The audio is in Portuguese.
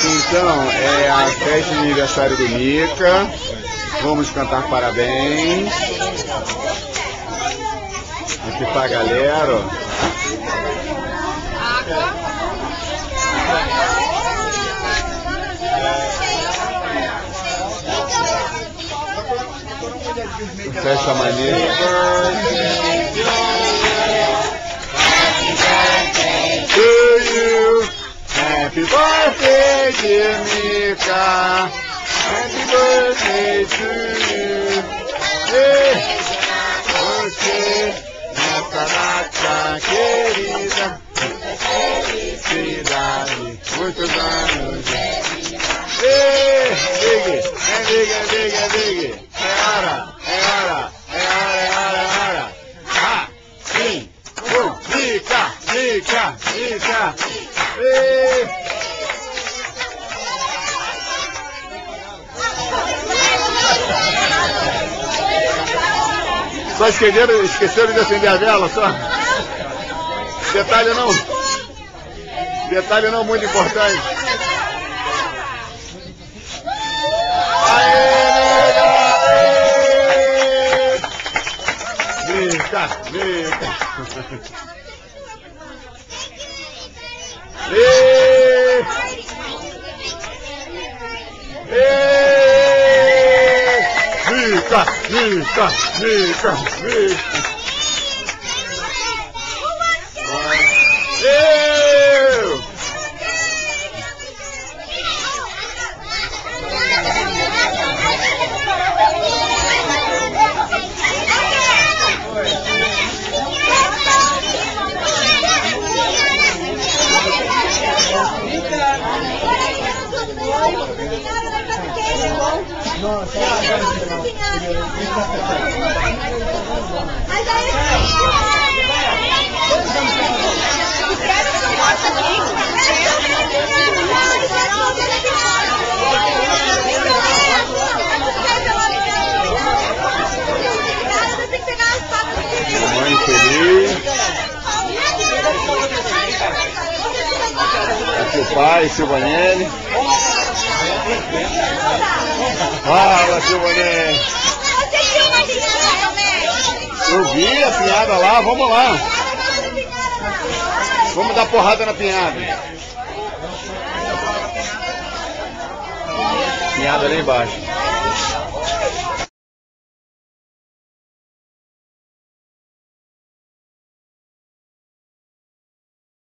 Então, é a festa de aniversário do Mica. Vamos cantar parabéns. Aqui pra galera, ó. Festa maneira. To you. Happy birthday, dear Mica. Happy birthday to you. Hey, você, nessa data querida, felicidade, muitos anos. Ei, ligue, ligue. É hora. Ah, sim, Mica. Ei. Só esqueceram de acender a vela, só. Detalhe não muito importante. Aê! Mica. Mica. Mãe feliz. Aqui o pai, Silvanelli. Fala, Silvanelli. Eu vi a pinhada lá, vamos lá. Vamos dar porrada na pinhada. Pinhada ali embaixo.